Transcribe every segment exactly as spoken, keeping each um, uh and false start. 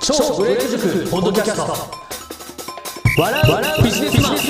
超ブレイク塾ポッドキャスト笑うビジネスマン。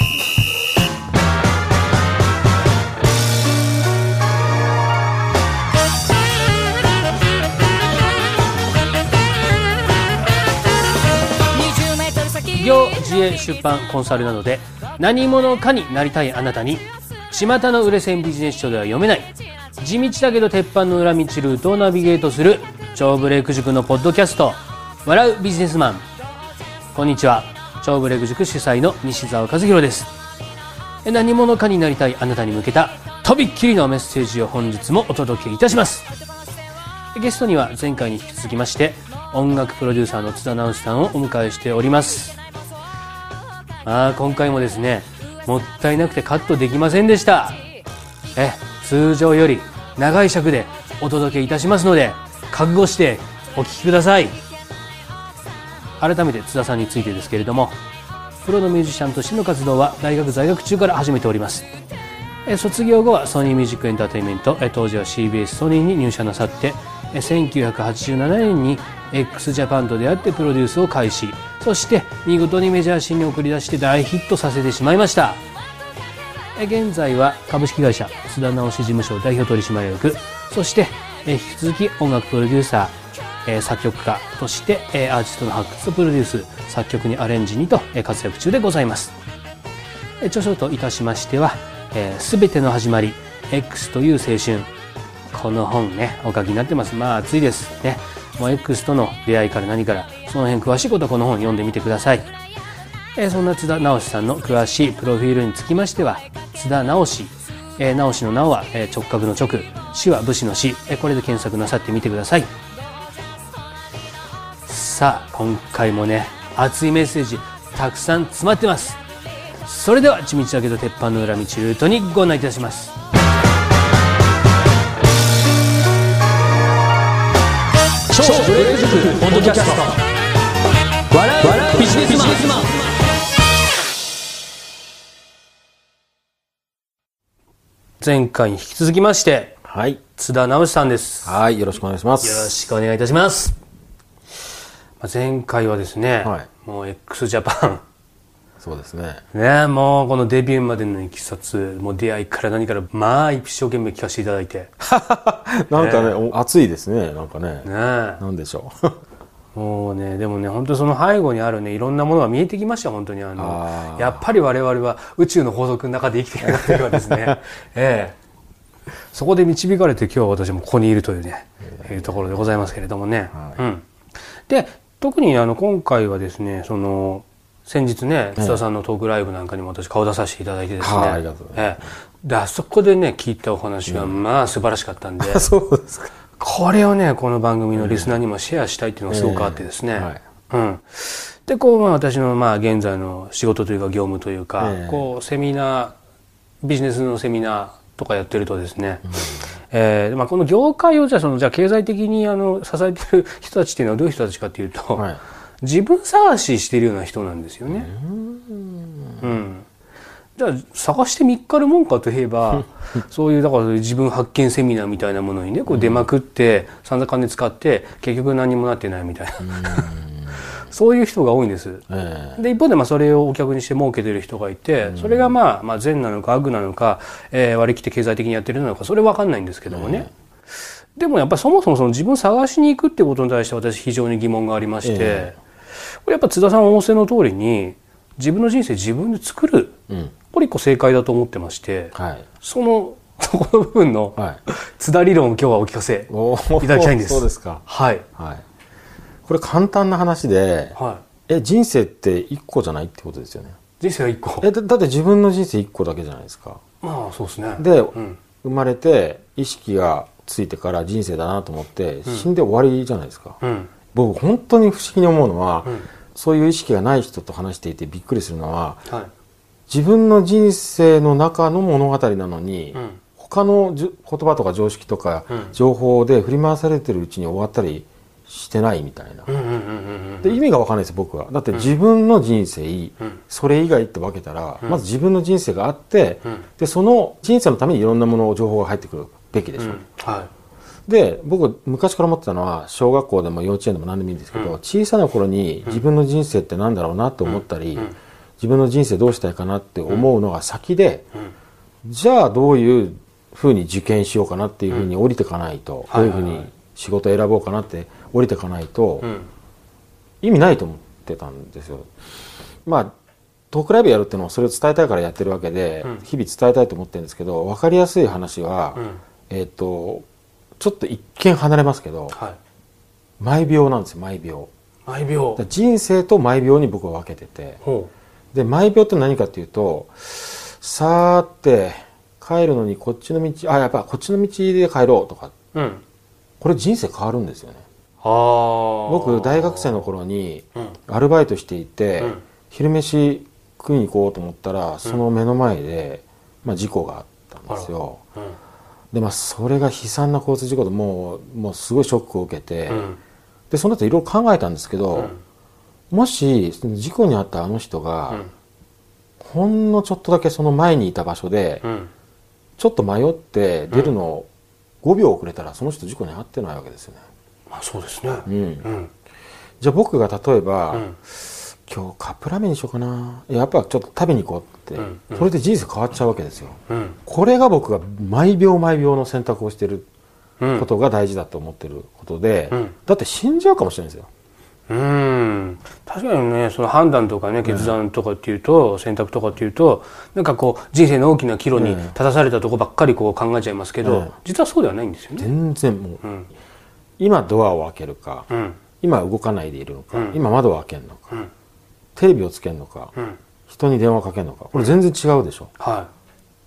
企業自営出版コンサルなどで何者かになりたいあなたに、巷の売れ線ビジネス書では読めない地道だけど鉄板の裏道ルートをナビゲートする超ブレイク塾のポッドキャスト、笑うビジネスマン。こんにちは、超ブレイク塾主催の西澤和弘です。何者かになりたいあなたに向けたとびっきりのメッセージを本日もお届けいたします。ゲストには前回に引き続きまして音楽プロデューサーの津田直さんをお迎えしております。あ今回もですね、もったいなくてカットできませんでした。え通常より長い尺でお届けいたしますので覚悟してお聞きください。改めて津田さんについてですけれども、プロのミュージシャンとしての活動は大学在学中から始めております。え卒業後はソニーミュージックエンターテインメント、え当時は シービーエス ソニーに入社なさって、えせんきゅうひゃくはちじゅうななねんに x ジャパンと出会ってプロデュースを開始、そして見事にメジャーシーンに送り出して大ヒットさせてしまいました。え現在は株式会社津田直事務所代表取締役、そしてえ引き続き音楽プロデューサー、え作曲家としてえアーティストの発掘とプロデュース、作曲にアレンジにとえ活躍中でございます。え著書といたしましては、すべての始まり X という青春、この本ねお書きになってます。まあ熱いですね。もう X との出会いから何からその辺詳しいことはこの本読んでみてください。えそんな津田直さんの詳しいプロフィールにつきましては、津田直し、え直しの直は、え直角の直、死は武士の死、えこれで検索なさってみてください。さあ今回もね熱いメッセージたくさん詰まってます。それでは地道だけど鉄板の裏道ルートにご案内いたします。超ブレイク塾ポッドキャスト、笑うビジネスマン。前回に引き続きまして、 はい、 津田直さんです。 はい、よろしくお願いします。 よろしくお願いいたします。前回はですね、はい、もう x ジャパン、 そうですね。 ね、もうこのデビューまでのいきさつ、もう出会いから何からまあ一生懸命聞かせていただいてなんかね、ね熱いですね。なんかね、 ねなんでしょうもうね、でもね本当その背後にあるねいろんなものが見えてきました。本当にあのあやっぱり我々は宇宙の法則の中で生きているというかですね、ええ、そこで導かれて今日は私もここにいるというね、えー、いうところでございますけれどもね、はい、うん、で特にあの今回はですね、その先日ね津田さんのトークライブなんかにも私顔出させていただいてですね、 はあ、ありがとうございます。 ええ、であそこでね聞いたお話がまあ素晴らしかったんで、 うん、そうですか。 これをねこの番組のリスナーにもシェアしたいっていうのがすごくあってですね、えーはいうん、でこう、まあ、私のまあ現在の仕事というか業務というか、えー、こうセミナービジネスのセミナーとかやってるとですね、うんえーまあ、この業界をじゃあそのじゃあ経済的にあの支えてる人たちっていうのはどういう人たちかっていうと、はい、自分探ししているような人なんですよね。うん、うん、じゃあ探してみっかるもんかといえばそういうだから自分発見セミナーみたいなものにねこう出まくって散々金使って結局何もなってないみたいなそういう人が多いんです、えー、で一方でまあそれをお客にして儲けてる人がいて、それがまあまあ善なのか悪なのか、えー、割り切って経済的にやってるのかそれは分かんないんですけどもね、えー、でもやっぱりそもそもその自分探しに行くってことに対して私非常に疑問がありまして、えー、これやっぱ津田さん仰せの通りに自分の人生自分で作る、うん、これ一個正解だと思ってまして、はい、そのそこの部分の、はい、津田理論を今日はお聞かせいただきたいんです。 そうですか。 はい、 はい、これ簡単な話で、はい、え人生って一個じゃないってことですよね。 人生は一個。 え だ, だって自分の人生一個だけじゃないですか。 まあそうですね。 で、うん、生まれて意識がついてから人生だなと思って、うん、死んで終わりじゃないですか、うん、僕本当に不思議に思うのは、うん、そういう意識がない人と話していてびっくりするのは、はい、自分の人生の中の物語なのに、うん、他の言葉とか常識とか情報で振り回されてるうちに終わったりしてないみたいな。で意味が分かんないです僕は。だって自分の人生、うん、それ以外って分けたら、うん、まず自分の人生があって、うん、でその人生のためにいろんなもの情報が入ってくるべきでしょ、うんはい、 で僕昔から思ってたのは小学校でも幼稚園でも何でもいいんですけど、うん、小さな頃に自分の人生って何だろうなって思ったり、うん、自分の人生どうしたいかなって思うのが先で、うん、じゃあどういうふうに受験しようかなっていうふうに降りていかないと、どういうふうに仕事を選ぼうかなって降りていかないと、うん、意味ないと思ってたんですよ。まあトークライブやるっていうのはそれを伝えたいからやってるわけで、うん、日々伝えたいと思ってるんですけど、分かりやすい話は、うん、えっとちょっと一見離れますけど、はい、毎秒なんですよ。毎秒毎秒人生と毎秒に僕は分けてて、で毎秒って何かっていうと、さーって帰るのにこっちの道、あやっぱこっちの道で帰ろうとか、うん、これ人生変わるんですよね。 は僕大学生の頃にアルバイトしていて、うん、昼飯食いに行こうと思ったら、その目の前で、まあ、事故があったんですよ。うん、でまあそれが悲惨な交通事故でもう、もうすごいショックを受けて、うん、でその後いろいろ考えたんですけど、うん、もしその事故に遭ったあの人が、うん、ほんのちょっとだけその前にいた場所で、うん、ちょっと迷って出るのをごびょう遅れたらその人事故に遭ってないわけですよね。 まあそうですね。 うんうん、じゃあ僕が例えば、うん今日カップラーメンにしようかな、やっぱちょっと食べに行こうって、うんうん、それで人生変わっちゃうわけですよ、うん、これが僕が毎秒毎秒の選択をしてることが大事だと思ってることで、うん、だって死んじゃうかもしれないですよ。 うん確かにね、その判断とかね決断とかっていうと、うん、選択とかっていうとなんかこう人生の大きな岐路に立たされたとこばっかりこう考えちゃいますけど、うん、実はそうではないんですよね。 全然もう、うん、今ドアを開けるか、うん、今動かないでいるのか、うん、今窓を開けるのか、うんテレビをつけるのか、うん、人に電話かけるのか、これ全然違うでしょ、うんはい、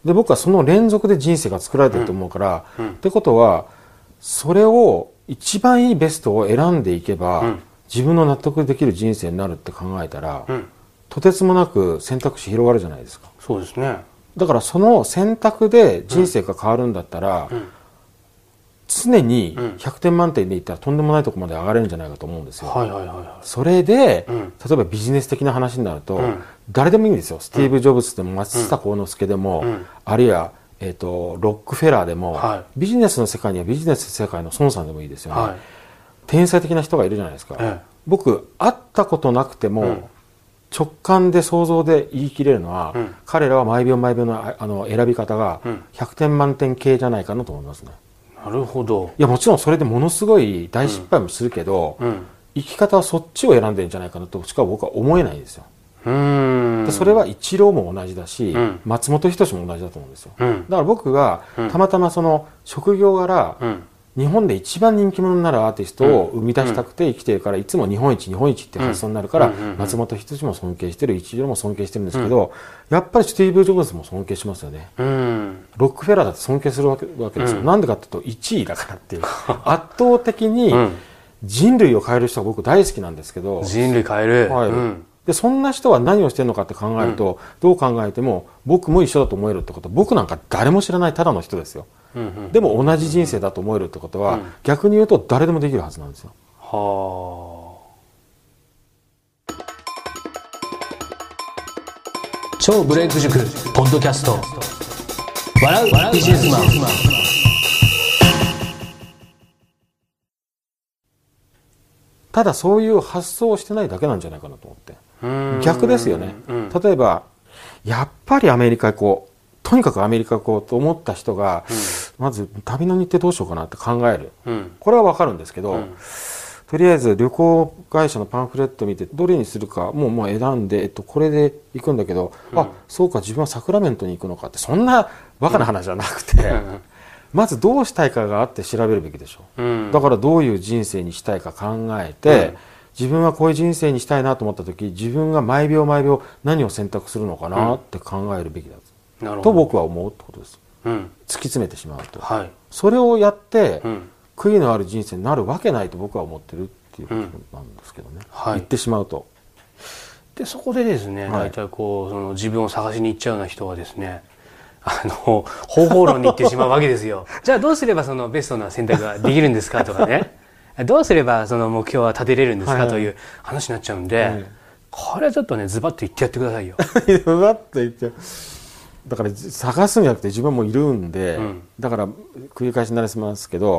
で僕はその連続で人生が作られてると思うから、うんうん、ってことはそれを一番いいベストを選んでいけば、うん、自分の納得できる人生になるって考えたら、うん、とてつもなく選択肢広がるじゃないですか。 そうですね。 だからその選択で人生が変わるんだったら、うん、常にひゃくてん満点でいったらとんでもないところまで上がれるんじゃないかと思うんですよ。はいはいはいはい、それで、うん、例えばビジネス的な話になると、うん、誰でもいいんですよ。スティーブ・ジョブズでも松下幸之助でも、うん、あるいは、えーと、ロックフェラーでも、はい、ビジネスの世界にはビジネスの世界の孫さんでもいいですよね、はい、天才的な人がいるじゃないですか、ええ、僕会ったことなくても、うん、直感で想像で言い切れるのは、うん、彼らは毎秒毎秒の、あの選び方がひゃくてん満点系じゃないかなと思いますね。 なるほど。 いやもちろんそれでものすごい大失敗もするけど、うんうん、生き方はそっちを選んでるんじゃないかなとしか僕は思えないんですよ。うーんでそれはイチローも同じだし、うん、松本人志も同じだと思うんですよ、うん、だから僕がたまたまその職業柄、うん、日本で一番人気者になるアーティストを生み出したくて生きてるから、いつも日本一日本一って発想になるから、うん、松本人志も尊敬してる、イチローも尊敬してるんですけど、うん、やっぱりスティーブ・ジョブズも尊敬しますよね、うん、ロックフェラーだって尊敬するわけ、わけですよ、うん、なんでかっていうといちいだからっていう圧倒的に人類を変える人は僕大好きなんですけど、 人類変える、 はい、うんでそんな人は何をしてるのかって考えると、うん、どう考えても僕も一緒だと思えるってことは、僕なんか誰も知らないただの人ですよ、うんうん、でも同じ人生だと思えるってことは、うん、逆に言うと誰でもできるはずなんですよ。はあ。超ブレイク塾ポッドキャスト笑うビジネスマン。 ただそういう発想をしてないだけなんじゃないかなと思って、逆ですよね、うん、例えばやっぱりアメリカ行こう、とにかくアメリカ行こうと思った人が、うん、まず旅の日程どうしようかなって考える、うん、これは分かるんですけど、うん、とりあえず旅行会社のパンフレット見てどれにするかもうもう選んで、えっと、これで行くんだけど、うん、あそうか自分はサクラメントに行くのかって、そんなバカな話じゃなくて、うんまずどうしたいかがあって調べるべきでしょう、うん、だからどういう人生にしたいか考えて、うん、自分はこういう人生にしたいなと思った時、自分が毎秒毎秒何を選択するのかなって考えるべきだ、うん、と僕は思うってことです、うん、突き詰めてしまうと、はい、それをやって、うん、悔いのある人生になるわけないと僕は思ってるっていうことなんですけどね、うんはい、言ってしまうと。 でそこでですね、はい、大体こうその自分を探しに行っちゃうような人はですね、あの方法論に行ってしまうわけですよ。じゃあどうすればそのベストな選択ができるんですかとかねどうすればその目標は立てれるんですか、はい、という話になっちゃうんで、はい、これはちょっとねズバッと言ってやってくださいよ。 ズバッと言ってだから探すんじゃなくて自分もいるんで、うん、だから繰り返しになりますけど、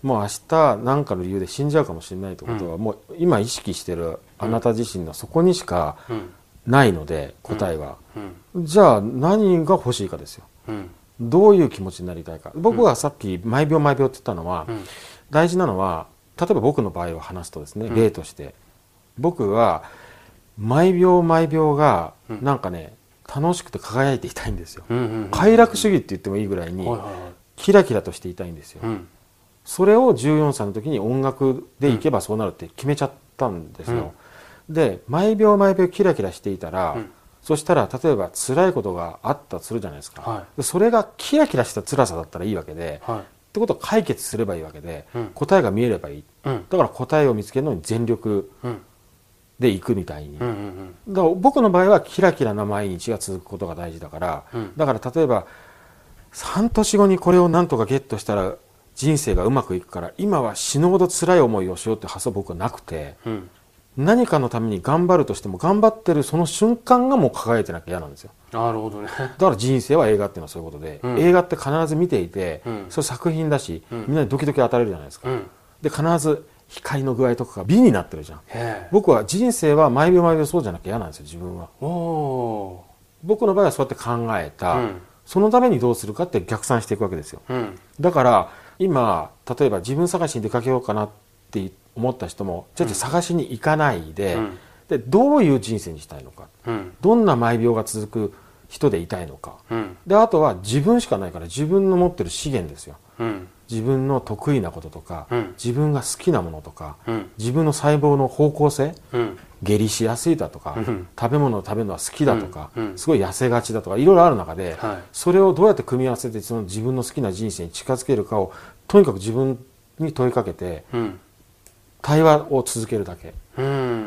もう明日何かの理由で死んじゃうかもしれないってことは、うん、もう今意識してるあなた自身のそこにしかないので、うん、答えは、うん、じゃあ何が欲しいかですよ、うん、どういう気持ちになりたいか。僕がさっき毎秒毎秒って言ったのは、うん、大事なのは例えば僕の場合を話すとですね、例として僕は毎秒毎秒がなんかね、楽しくて輝いていたいんですよ。快楽主義って言ってもいいぐらいにキラキラとしていたいんですよ。それをじゅうよんさいの時に音楽でいけばそうなるって決めちゃったんですよ。で毎秒毎秒キラキラしていたら、そしたら例えば辛いことがあったとするじゃないですか、はい、それがキラキラした辛さだったらいいわけで、はい、ってことは解決すればいいわけで、うん、答えが見えればいい、うん、だから答えを見つけるのに全力でいくみたいに、うんうんうん、だから僕の場合はキラキラな毎日が続くことが大事だから、うん、だから例えば半年後にこれをなんとかゲットしたら人生がうまくいくから今は死ぬほど辛い思いをしようって発想は僕はなくて、うん、何かのために頑張るとしても頑張ってるその瞬間がもう輝いてなきゃ嫌なんですよ。 なるほどね。 だから人生は映画っていうのはそういうことで、うん、映画って必ず見ていて、うん、それ作品だし、うん、みんなにドキドキ与えるじゃないですか、うん、で必ず光の具合とかが美になってるじゃん。僕は人生は毎秒毎秒そうじゃなきゃ嫌なんですよ自分は。お僕の場合はそうやって考えた、うん、そのためにどうするかって逆算していくわけですよ、うん、だから今例えば自分探しに出かけようかなって思った人もちょっと探しに行かないで、うん、でどういう人生にしたいのか、うん、どんな毎秒が続く人でいたいのか、うん、であとは自分しかないから自分の持ってる資源ですよ、うん、自分の得意なこととか、うん、自分が好きなものとか、うん、自分の細胞の方向性、うん、下痢しやすいだとか、うん、食べ物を食べるのは好きだとか、うん、すごい痩せがちだとかいろいろある中で、はい、それをどうやって組み合わせてその自分の好きな人生に近づけるかをとにかく自分に問いかけて、うん、対話を続けるだけ、うん、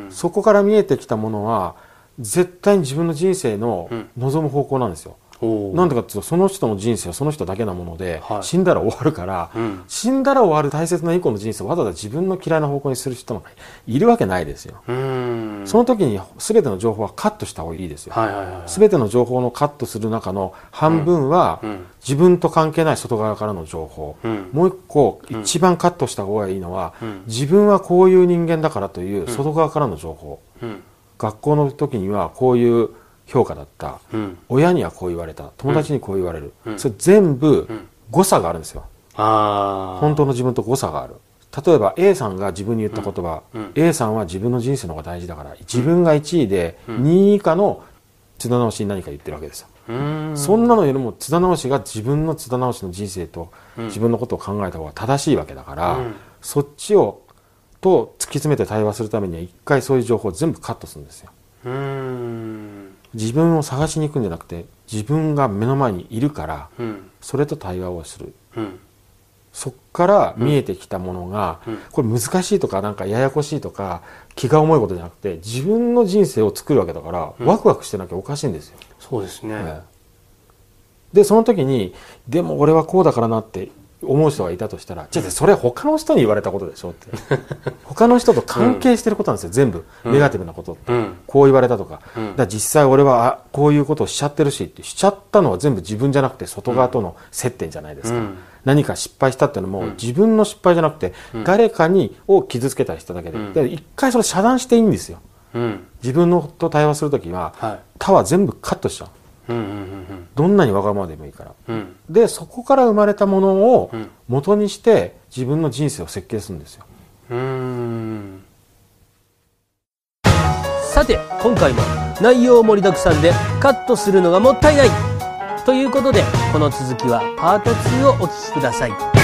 そこから見えてきたものは絶対に自分の人生の望む方向なんですよ、うん、なんでかっていうとその人の人生はその人だけなもので、はい、死んだら終わるから、うん、死んだら終わる大切な以降の人生をわざわざ自分の嫌いな方向にする人なんかいるわけないですよ。うんその時に全ての情報はカットした方がいいですよ、はいはいはいはい、全ての情報のカットする中の半分は、うんうん、自分と関係ない外側からの情報、うん、もう一個一番カットした方がいいのは、うん、自分はこういう人間だからという外側からの情報、うん、学校の時にはこういう評価だった、うん、親にはこう言われた、友達にこう言われる、うん、それ全部誤差があるんですよ、うん、あ本当の自分と誤差がある。例えば A さんが自分に言った言葉、うん、A さんは自分の人生の方が大事だから自分がいちいでにい以下の津田直しに何か言ってるわけですよ、うん、そんなのよりも津田直しが自分の津田直しの人生と自分のことを考えた方が正しいわけだから、うん、そっちをと突き詰めて対話するためには一回そういう情報を全部カットするんですよ。うーん自分を探しに行くんじゃなくて自分が目の前にいるから、うん、それと対話をする、うん、そっから見えてきたものが、うん、これ難しいとかなんかややこしいとか気が重いことじゃなくて自分の人生を作るわけだから、うん、ワクワクしてなきゃおかしいんですよ。 そうですね、ねでその時にでも俺はこうだからなって思う人がいたとしたら、じゃあそれは他の人に言われたことでしょって他の人と関係してることなんですよ、うん、全部ネガティブなことって、うん、こう言われたとか、うん、だから実際俺はあこういうことをしちゃってるしってしちゃったのは全部自分じゃなくて外側との接点じゃないですか、うん、何か失敗したっていうのも、うん、自分の失敗じゃなくて、うん、誰かにを傷つけた人だけで、うん、で一回それ遮断していいんですよ、うん、自分のと対話するときは、はい、他は全部カットしちゃう、うんうんうんうん、どんなにわがままでもいいから、うん、でそこから生まれたものを元にして自分の人生を設計するんですよ。うーんさて今回も内容盛りだくさんでカットするのがもったいないということでこの続きはパートツーをお聞きください。